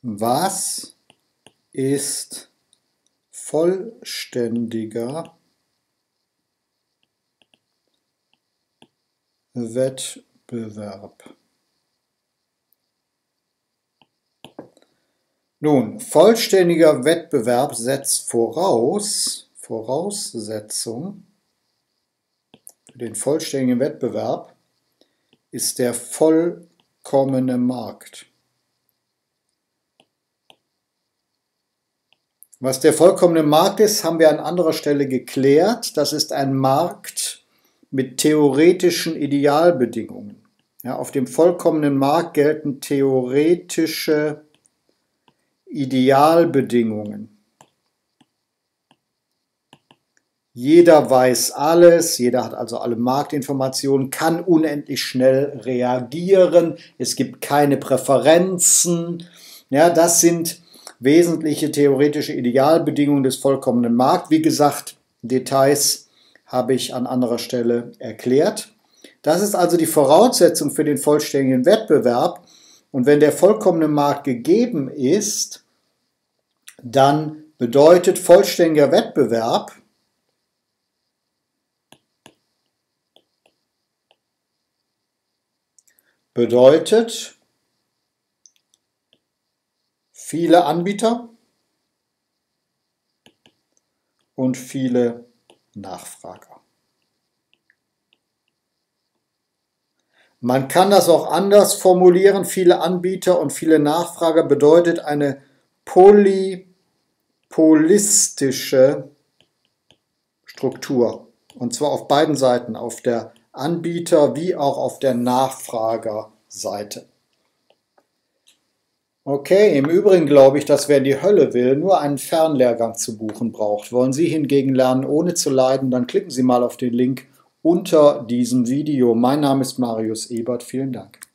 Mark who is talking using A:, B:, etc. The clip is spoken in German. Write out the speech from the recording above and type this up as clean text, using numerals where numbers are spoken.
A: Was ist vollständiger Wettbewerb? Nun, vollständiger Wettbewerb setzt Voraussetzung für den vollständigen Wettbewerb ist der vollkommene Markt. Was der vollkommene Markt ist, haben wir an anderer Stelle geklärt. Das ist ein Markt mit theoretischen Idealbedingungen. Ja, auf dem vollkommenen Markt gelten theoretische Idealbedingungen. Jeder weiß alles, jeder hat also alle Marktinformationen, kann unendlich schnell reagieren, es gibt keine Präferenzen. Ja, das sind wesentliche theoretische Idealbedingungen des vollkommenen Markts. Wie gesagt, Details habe ich an anderer Stelle erklärt. Das ist also die Voraussetzung für den vollständigen Wettbewerb. Und wenn der vollkommene Markt gegeben ist, dann bedeutet vollständiger Wettbewerb viele Anbieter und viele Nachfrager. Man kann das auch anders formulieren. Viele Anbieter und viele Nachfrager bedeutet eine polypolistische Struktur. Und zwar auf beiden Seiten, auf der Anbieter- wie auch auf der Nachfragerseite. Okay, im Übrigen glaube ich, dass wer in die Hölle will, nur einen Fernlehrgang zu buchen braucht. Wollen Sie hingegen lernen, ohne zu leiden, dann klicken Sie mal auf den Link unter diesem Video. Mein Name ist Marius Ebert. Vielen Dank.